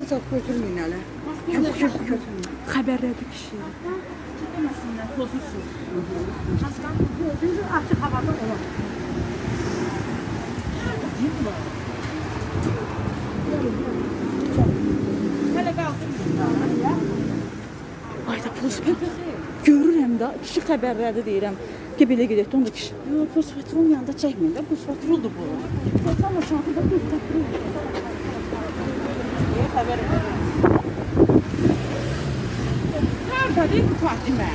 Çok götürmeyin hele. Xəbərlədi kişi. Deməsinlər, pozursunuz. Haskan gözünüzü açıq havada olur. Hələ qalsın. Ayda fosfat görürəm də, kişi xəbərlədi deyirəm. Ki belə gedək, onu da kişi. Yox, fosfatrolun yanında çəkməyin də, fosfatroldur bu. Fosfatla şantıda fosfatrol. Xəbər edir. Nərdədir bu Fatimə?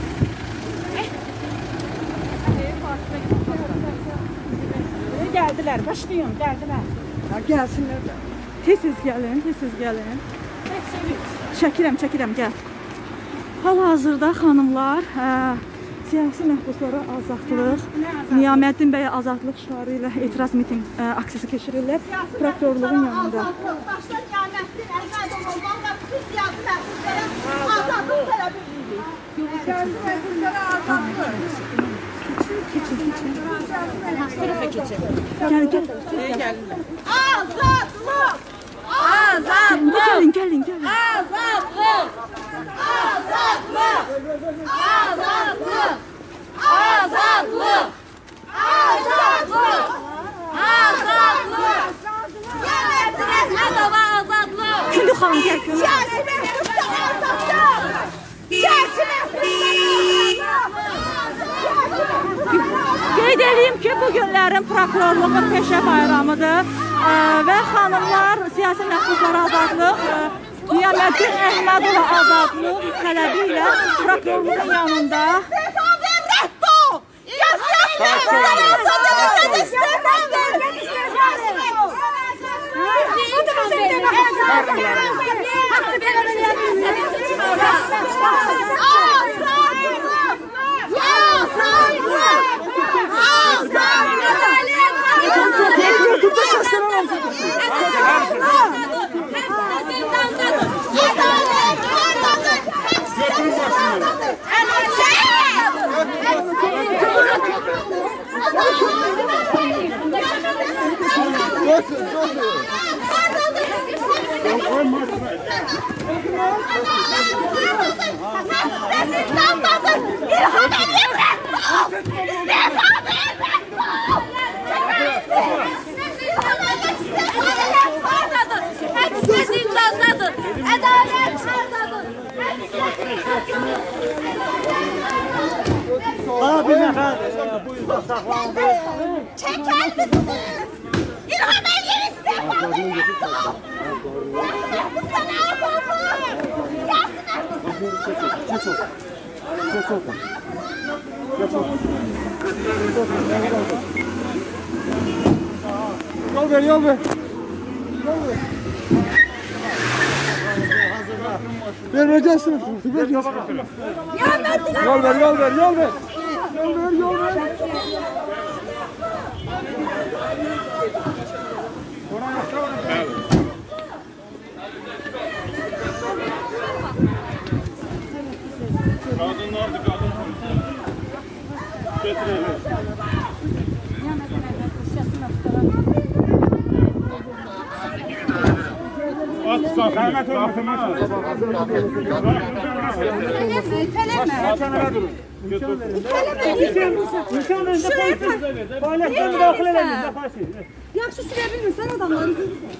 Gəldilər, başlayın, gəldilər. Gəlsinlər də. Tez-tez gəlin, tez-tez gəlin. Çəkirəm, gəl. Hal-hazırda xanımlar siyasi məhbuslara azadlıq, Niyaməddin bəyə azadlıq şüarı ilə etiraz miting aksiyası keçirirlər prokurorluğun yanında. Başda Niyaməddin Əhmədovlarla bütün siyasi məhbuslara azadlıq tələb edirik. Siyasi məhbuslara azadlıq. Keçin. Tərəfə keçin. Gəl. Azadlıq! Azadlıq! Gəlin. Azadlıq! Azadlıq! Azadlıq! Azadlıq! Azadlıq! Azadlıq! Niyaməddin Əhmədova azadlıq! Gündü xanım, gəl. Siyasi məhbuslara azadlıq! Siyasi məhbuslara Qeyd edeyim ki, bu günlərin prokurorluğun peşə bayramıdır və xanımlar siyasi məhbuslara azadlıq, Niyaməddin Əhmədova azadlıq tələbi ilə prokurorluğun yanında. Bir nəfər bu yüzden saxlandı. Çəkəl! İlham Əliyev istifa! Bu sənə azadlıq! Geç olsun. Yol ver. Vermeyeceksin. Yol ver. Kadınlardı, kadın. Getirelim. At sağ. Kaymet olmasın. Kenara durun. İmkan önünde paylaşımı daxil eləyin. Yaxşı sürə bilmirsən adamları.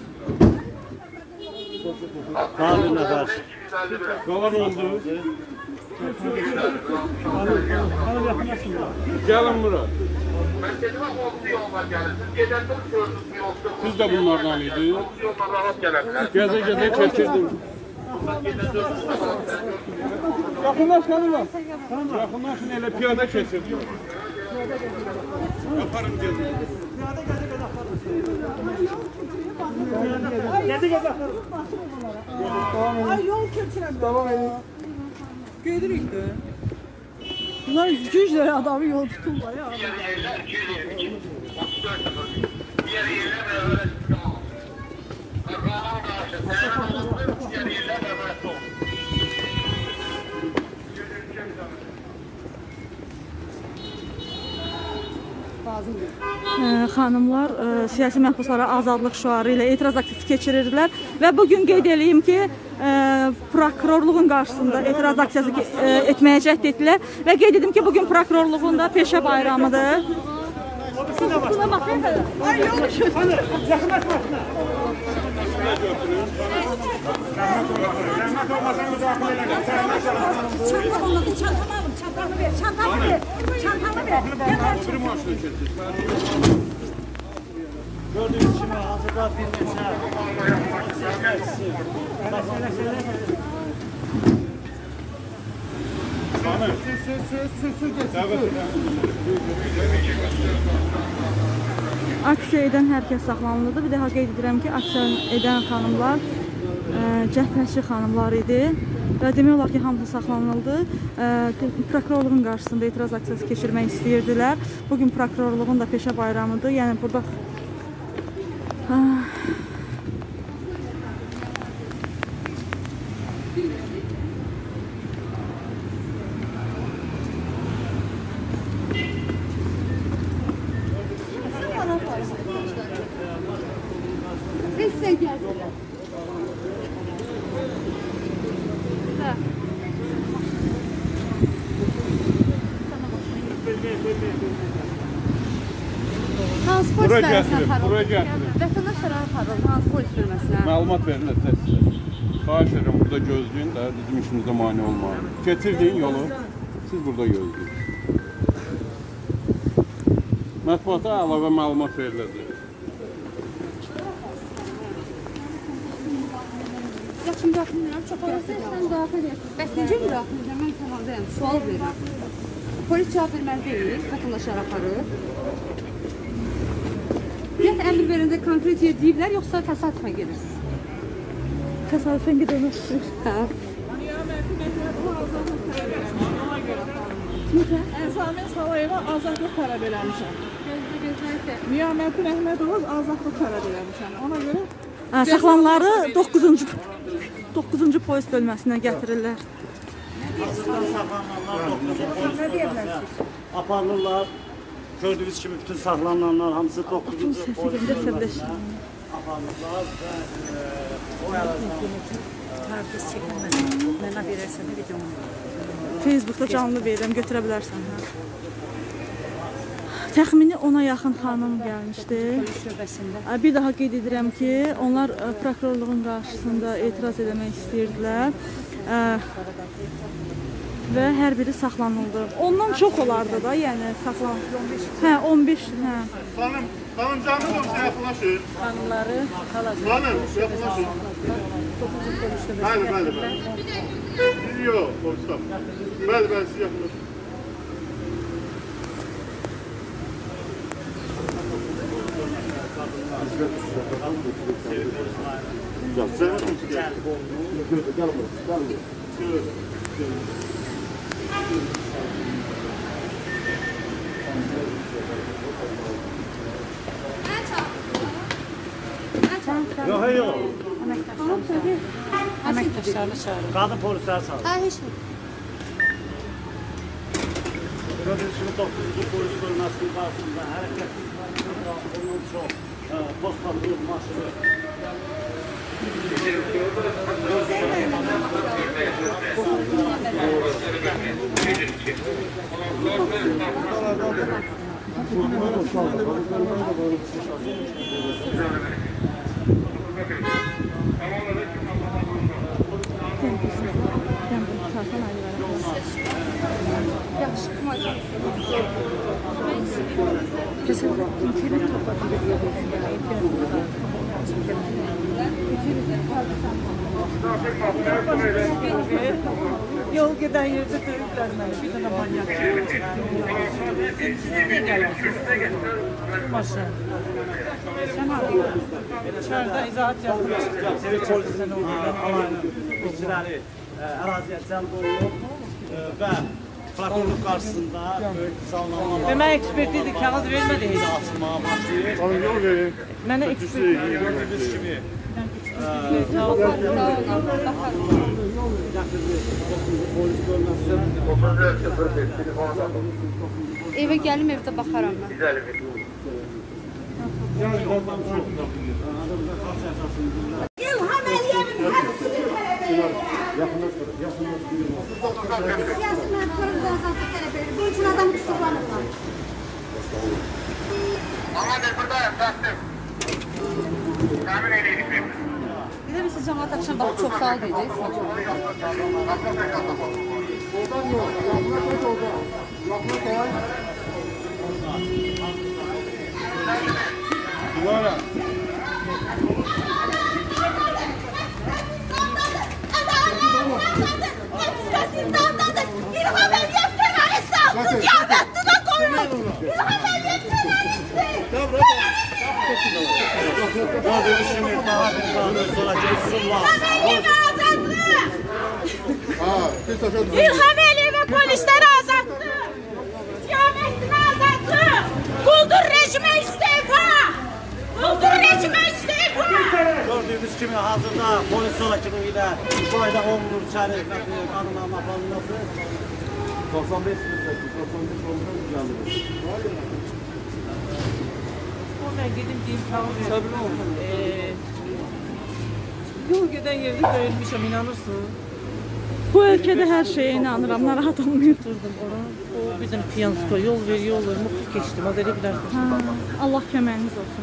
Bir nəfər. Qalan oldu. Gelin bura. Siz de bunlardan idi. Geze çekirdim. Yakınlaşın hele piyada kesildim. Yaparım gezin. Ay yol keçirəm. Tamam edin. Gedirik de. Bunlar güclə adamı yol tuturlar ya. xanımlar siyasi məhbuslara azadlıq şüarı ilə etiraz aksiyası keçirirdilər və bugün qeyd edeyim ki, prokurorluğun qarşısında etiraz aksiyası etməyə cəhd etdilər və qeyd edim ki, bugün prokurorluğun da peşə bayramıdır. Gördüğünüz kimi hazırda bir neçə Aksiya edən hər kəs saxlanıldı. Bir daha qeyd edirəm ki, aksiya edən xanımlar cəbhəçi xanımlar idi və demək olar ki, hamısı saxlanıldı. Prokurorluğun qarşısında etiraz aksiyası keçirmək istəyirdilər. Bugün prokurorluğun da peşə bayramıdır. Yəni burada Sen gel. Hansı polis bölməsinə Buraya gətirin. Vətəndaşlara aparılır, hansı polis bölməsinə? Məlumat verilir tez. Xahiş edirəm, burada gözləyin də bizim işimizə mane olmayın. Keçirdiyin yolu, siz burada gözləyin. Mətbuata əlavə məlumat veriləcək. Yaxşı, müdaxilə edirəm, çox sən daxil edirsən. Bəs necə müdaxilə edirəm? Mən kanaldayım, sual verirəm. Polis cavab verməli deyil, vətəndaşlar aparır. Ümumiyyətlə, əmr verəndə konkret yer deyiblər, yoxsa təsadüfən gedirsiniz? təsadüfən gedəmək istəyir. Hə. Əsamin Salayeva azadlıq tələb eləmişəm. Niyamətin Əhmədova azadlıq tələb eləmişəm. Ona görə Saxlananları 9-cu polis bölməsinə gətirirlər. hazırdan saxlananlar 9-cu polis bölməsinə aparılırlar. Gördüyünüz kimi bütün saxlananlar hamısı 9-cu polis bölməsinə aparılırlar və o ərazidən Herkes çekilmesin. Bana verirsen de videomu. Facebookda canlı verirəm, götürə bilərsən. Təxmini 10-a yaxın xanım gəlmişdi. Polis şöbəsində. Bir daha qeyd edirəm ki, onlar prokurorluğun qarşısında etiraz etmək istəyirdilər və hər biri saxlanıldı. Ondan çox olardı da, yəni saxlanıldı. Hə, 15, hə. Xanım canlı olsa yaxınlaşın. Hanımları kalacak. Xanım, yaxınlaşın. Bəli. Yox, polisdən. Bəli, siz yaxınlaşın. Yok. Emektaşlarını çağırın. Kadın polisler sağ. Hə, heç nə. Gördüğünüz gibi 9-cu polis bölməsinin qarşısında hərəkətli onun çox post patrol maşını. Kesin internet topladı diye yol gedən yerdə döyüblər məni. Bir dənə manyak. Maşın. İçəridə izahat yapılır. Polisin alayının işçiləri əraziyə cəlb olunub və prokurorluq qarşısında böyük sallanma var. Demək ekspertizi kağız vermədi heç. Açılmağa başlayır. Xanım, yol verin. Mənə ekspertizi Gördüyünüz kimi Evə gəlim, evdə baxaram mən. İlham Əliyevin hepsini tələb edir. Siyasi məhbuslarımız azadlıq tələb edir. Bu üçün adam tutuklanırlar. Amadır buradayım, taktım. Tahmin edeyim. Bir de biz cemaat akşam bakıp çok sağ ol diyeceğiz. Duvara. İlham Əliyev terörist! Qiyamətdə qoyun! İlham Əliyev terörist! Gördüğünüz kimi daha bir kanun sonra geçsinler. İlham Əliyev və polislər azadlıq! Qiyamətdən azadlıq! Quldur rejimə istifa! Quldur rejimə istifa! Gördüğünüz kimi hazırda polis sorakını ile müşahede olunur içeri kanunlama alınması. 95 olsa güzeldir. Ben gidip deyim tamam. Sabri olsun. Yol giden yerde döyülmüşüm, inanırsın. Bu ölkədə hər şeyə inanıram, narahat olmayın. Durdum ora. O bir dənə piyansko yol veriyor, mutluluk geçtim. O da elə bilərsin. Allah köməyiniz olsun.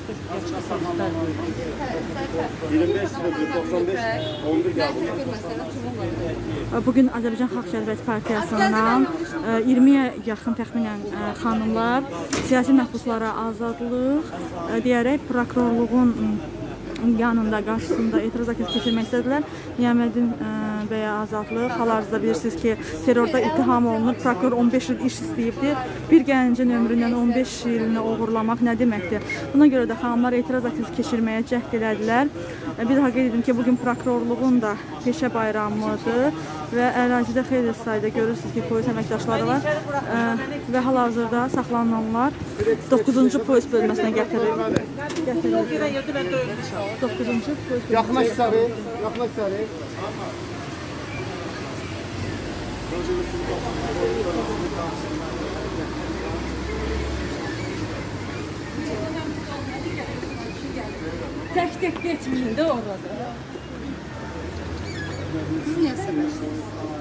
25 95 11 geldi. Bugün Azərbaycan Xalq Cəmiyyəti Partiyasından 20-yə yaxın təxminən xanımlar siyasi məhbuslara azadlıq deyərək prokurorluğun yanında, qarşısında etiraz akısı keçirmək istədilər. Niyaməddin bəyə azadlıq. Hal-hazırda bilirsiniz ki, terrorda ittiham olunur. Prokuror 15 il iş istəyibdir. Bir gəncin ömründən 15 ilini oğurlamaq nə deməkdir? Buna görə də xanımlar etiraz akısı keçirməyə cəhd elədilər. Bir daha qeyd edim ki, bugün prokurorluğun da peşə bayramıdır və ərazidə xeyli sayda görürsünüz ki, polis əməkdaşları var və hal-hazırda saxlanılanlar 9-cu polis bölməsinə gətirilir. Yol giden yerde ben döyülmüşüm. 9-cu polis Yaklaş sarı, yaklaş sarı. Tek geçmeyin de orada. Siz niye sırlaştınız?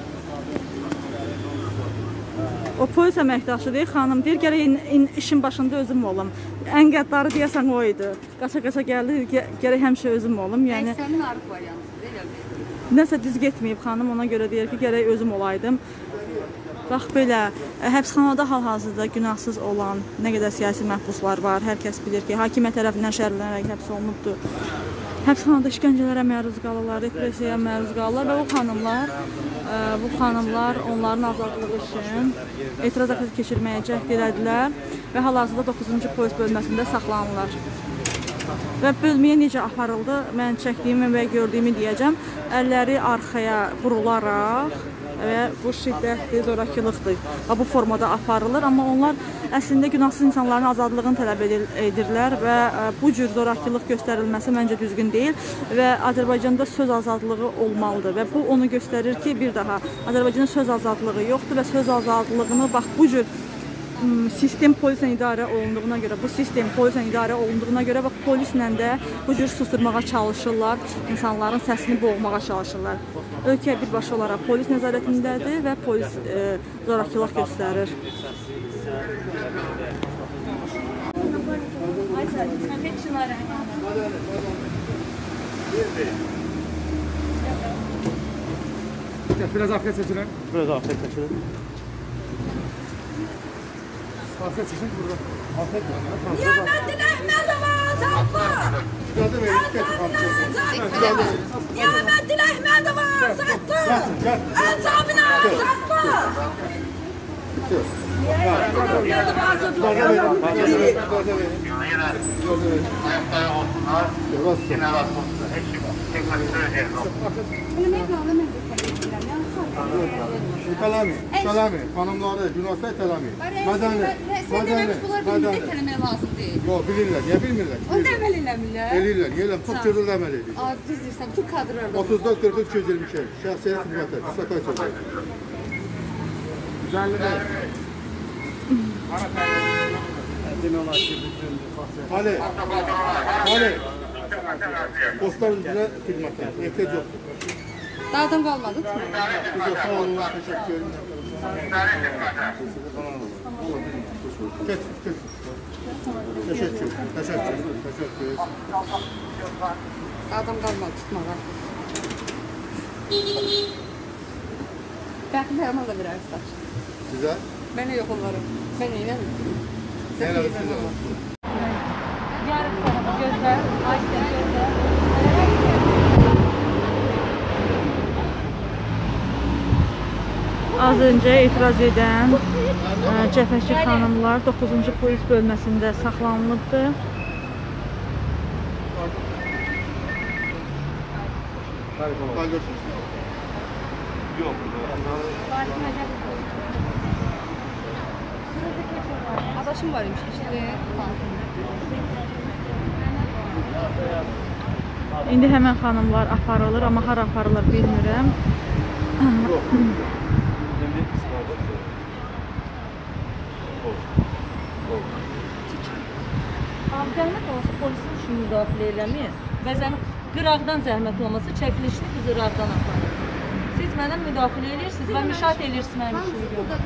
O polis əməkdaşıdır, xanım deyir, gərək işin başında özüm olum. Ən qəddarı deyəsən o idi. Qaça-qaça gəldi, gərək həmişə özüm olum. Yəni Sənin arıq variantı deyil. nəsə düz getməyib xanım, ona görə deyir ki, gərək özüm olaydım. Bax belə, həbsxanada hal-hazırda günahsız olan nə qədər siyasi məhbuslar var. Hər kəs bilir ki, hakimiyyət tərəfindən şərhlənərək həbs olunubdur. Həbsxanada işgəncələrə məruz qalırlar, repressiyaya məruz qalırlar və bu xanımlar onların azadlığı üçün etiraz akısı keçirməyə cəhd elədilər və hal-hazırda 9-cu polis bölməsində saxlanırlar. Və bölməyə necə aparıldı, mən çəkdiyimi və gördüyümü deyəcəm. Əlləri arxaya vurularaq və bu şiddətli zorakılıqdır. Bu formada aparılır, amma onlar əslində günahsız insanların azadlığını tələb edirlər və bu cür zorakılıq göstərilməsi məncə düzgün deyil və Azərbaycanda söz azadlığı olmalıdır və bu onu göstərir ki, bir daha Azərbaycanda söz azadlığı yoxdur və söz azadlığını bax bu cür sistem polislə idarə olunduğuna görə, bu sistem polislə idarə olunduğuna görə bax polislə də bu cür susturmağa çalışırlar, insanların səsini boğmağa çalışırlar. Ölkə birbaşa olaraq polis nəzarətindədir və polis zorakılıq göstərir. Biraz arkaya seçilen. Biraz artık kaçırın. Arkaya seçin burada. Arkaya seçin. Niyaməddin Əhmədova azadlıq! Niyaməddin Əhmədova azadlıq! Əncamına azadlıq! Tələmi, xanımları, günahsız tələmi. Mədəni. Bunlar bilmək lazım deyil. Yox, bilirlər, niyə bilmirlər? Onu da əməl eləmirlər. Eləyirlər, niyə çox gözəl əməl edir. Düz deyirsən, bütün kadrlarda. 34-43-222, şəxsiyyət xidmətə, disakay sözü. Güzəlli deyil. demək olar ki, bütün xasiyyət. Ali. Postların üzrə xidmətlər. Ehtiyac yoxdur. Dağdan qalmadı. Bizə sağ olun, təşəkkür ederim. Geç. Teşekkür. Dağdan qalmadı tutmağa. Belki Ferman da birer saç. Sizə? Ben de yok onları. Ben neyle? Sen alırsın. Yarım sonra gözler, Ayşe gözler. Az önce etiraz eden Cəfəki xanımlar 9-cu polis bölməsində saxlanılıbdı. Adaşım varmış işte. İndi həmən xanımlar aparılır, amma hara aparılır bilmirəm. Zəhmət olmasa polisin işini müdaxilə eləmir. Bəzən qıraqdan zəhmət olmasa çəkilişini biz qıraqdan aparır. Siz mənə müdaxilə edirsiniz və müşahidə edirsiniz mənim işimi görür.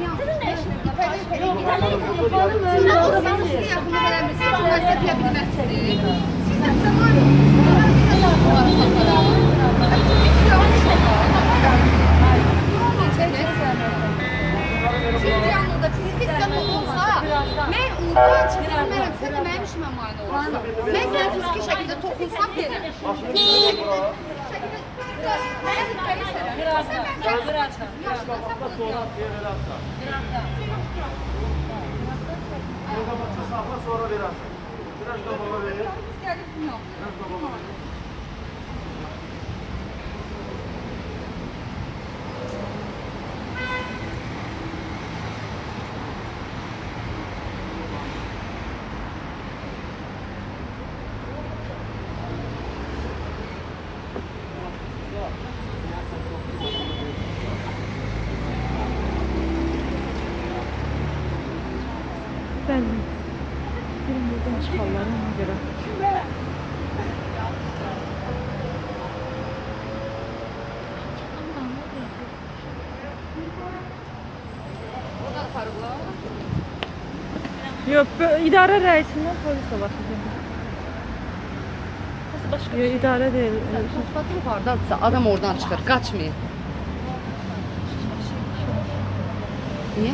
Mən ondan çıxırmərəm, sən də mənim işimə mane olursan. Mən sənə fiziki şəkildə toxunsam deyirəm. Sonra verərsən. Biraz da bana verir. Bəli. Birim buradan çıxarlar ona görə. Yox, idarə rəisindən polis də başlayacaq. Yox, idarə deyil. Fosfatın hardadırsa adam oradan çıxır, qaçmayın. Niyə?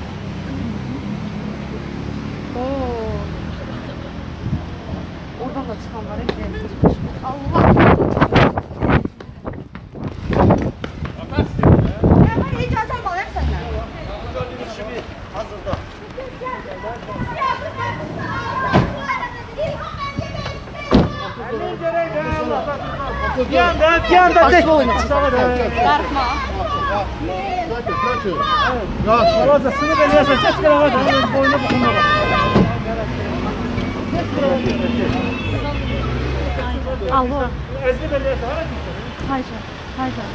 Oradan da çıxan var, Allah! Mən icazəm alayım səndən. İşimi hazırda. Bir anda tek oyna. Darıxma. Arada sınıf eləyəsən, çək qırağa da, boyuna baxınlara. Alo. Əzli eləyəsən, hara gitsin? Hayca.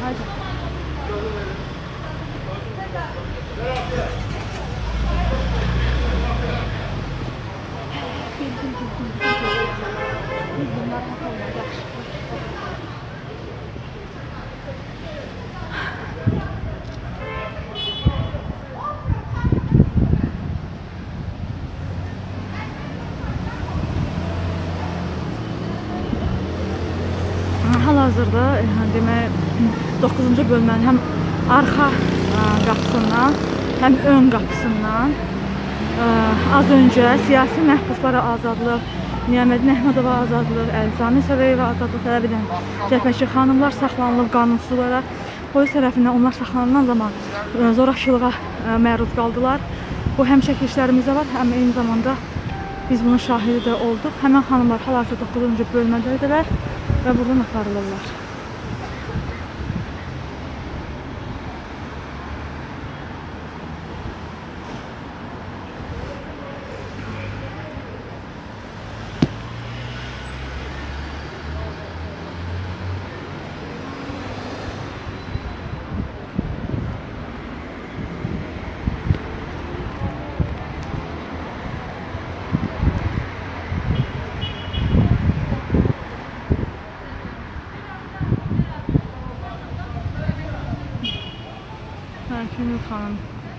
Hal-hazırda demək 9-cu bölmənin həm arxa qapısından, həm ön qapısından az öncə siyasi məhbuslara azadlıq, Niyamədin Əhmədova azadlıq, Əlzami Sərəyeva azadlıq tələb edən Cəfəki xanımlar saxlanılıb qanunsuz olaraq. Polis tərəfindən onlar saxlanılan zaman zorakılığa məruz qaldılar. Bu həm çəkilişlərimizdə var, həm eyni zamanda biz bunun şahidi də olduq. Həmən xanımlar hal-hazırda 9-cu bölmədədirlər və buradan aparılırlar. Şünür xanım.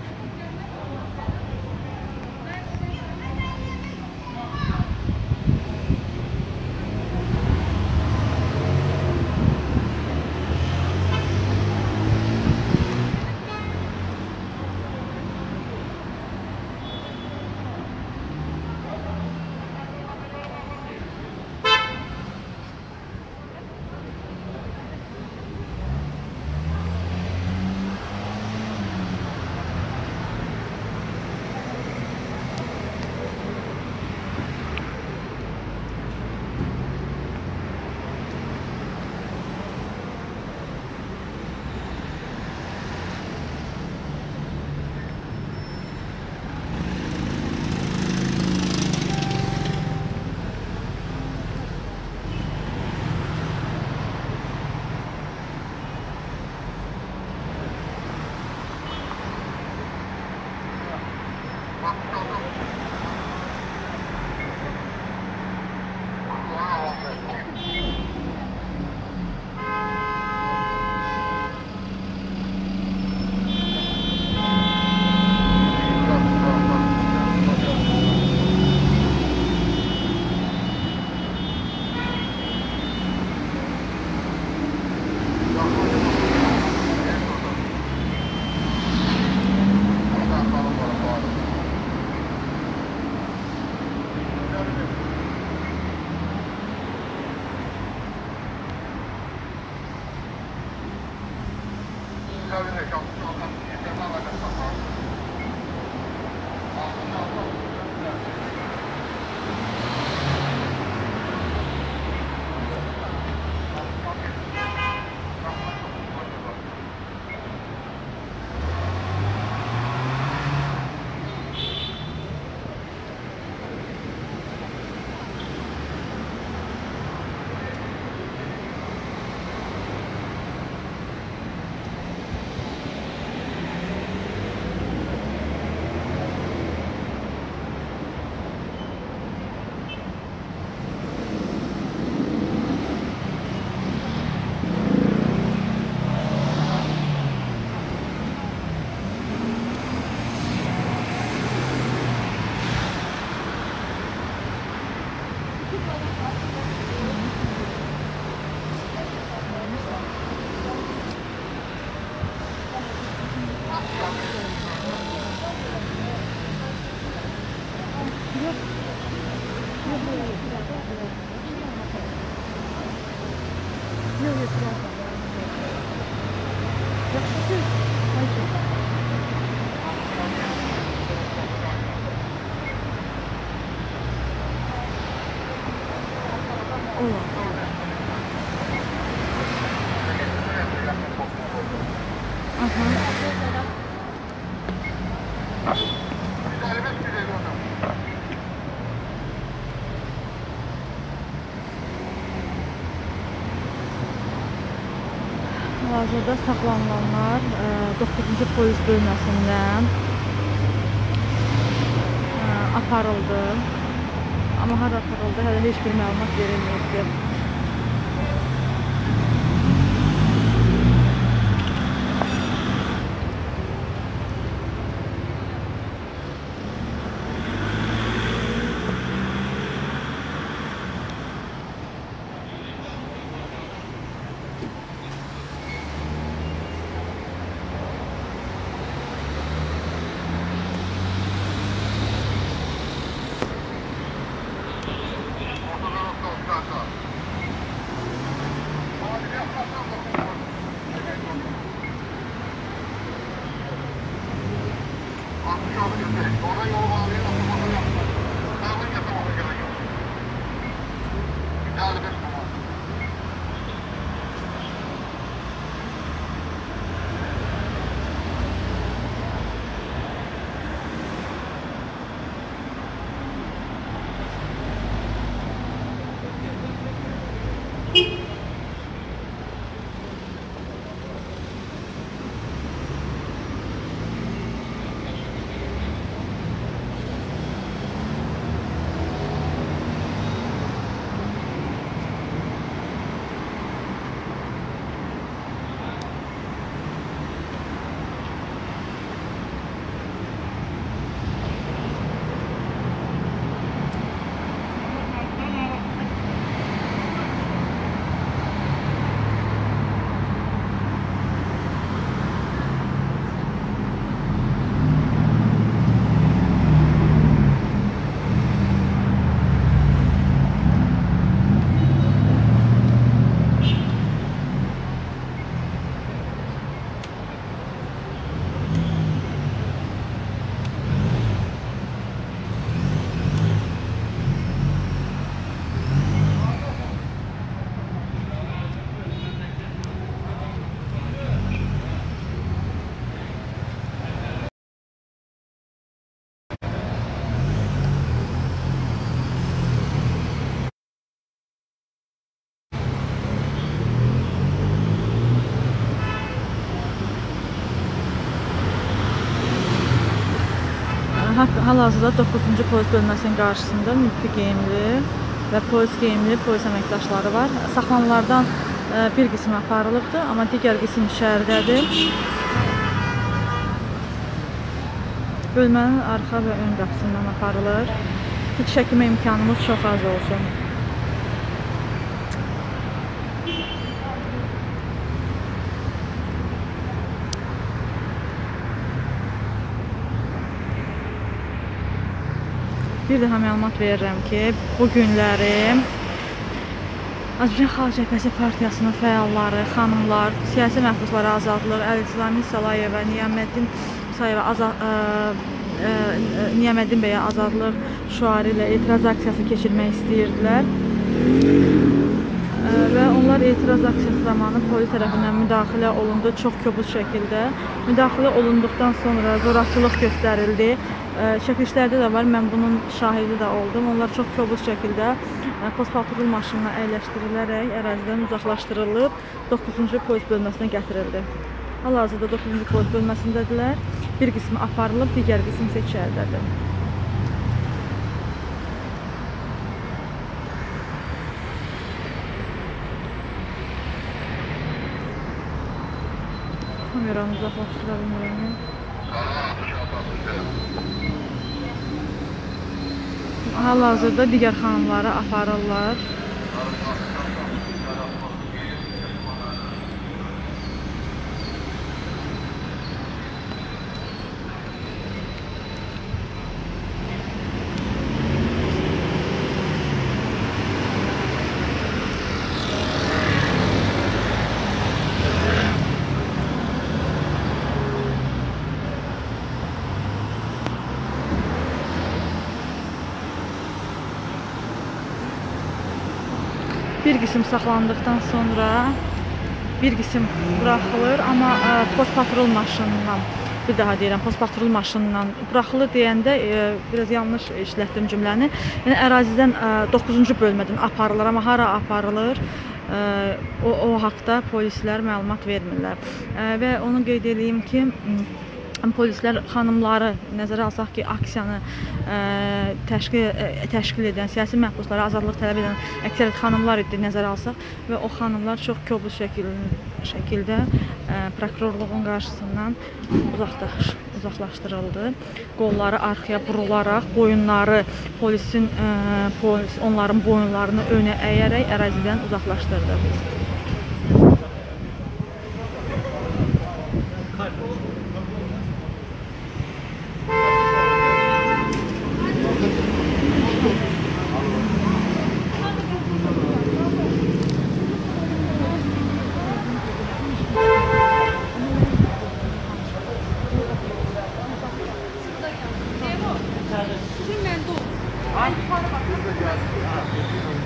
Hazırda saxlanılanlar 9-cu polis bölməsindən aparıldı. Amma hara aparıldı, hələ heç bir məlumat verilməyibdir. Hal-hazırda 9-cu polis bölməsinin qarşısında mülki geyimli və polis geyimli polis əməkdaşları var. Saxlanılardan bir qismi aparılıbdır, amma digər qism içəridədir. Bölmənin arxa və ön qapısından aparılır. Heç çəkmə imkanımız çox az olsun. Bir daha məlumat verirəm ki, bu günləri Azərbaycan Xalq Cəbhəsi Partiyasının fəalları, xanımlar, siyasi məhbuslara azadlıq, Əl-İslami Salayevə, Niyəməddin bəyə azadlıq şüarı ilə etiraz aksiyası keçirmək istəyirdilər. Və onlar etiraz aksiyası zamanı polis tərəfindən müdaxilə olundu çox kobud şəkildə. Müdaxilə olunduqdan sonra zorakılıq göstərildi. Çəkilişlərdə də var, mən bunun şahidi də oldum. Onlar çox kobud şəkildə postpatrul maşınına əyləşdirilərək ərazidən uzaqlaşdırılıb 9-cu polis bölməsinə gətirildi. Hal-hazırda 9-cu polis bölməsindədirlər. Bir qismi aparılıb, digər qismi isə içəridədir. Kameranı uzaqlaşdıra bilmirəm. Hal-hazırda digər xanımları aparırlar. Bir qism saxlandıqdan sonra bir qism buraxılır, amma postpatrul maşınından, bir daha deyirəm, postpatrul maşınından buraxılır deyəndə biraz yanlış işlətdim cümləni. Yəni ərazidən 9-cu bölmədən aparılır, amma hara aparılır? O haqda polislər məlumat vermirlər. Və onu qeyd edeyim ki, polislər xanımları nəzərə alsaq ki, aksiyanı təşkil edən, siyasi məhbuslara azadlıq tələb edən əksəriyyət xanımlar idi nəzərə alsaq və o xanımlar çox kobud şəkildə prokurorluğun qarşısından uzaqlaşdırıldı. Qolları arxaya burularaq, boyunları onların boyunlarını önə əyərək ərazidən uzaqlaşdırdı. Sizin məndə olsun.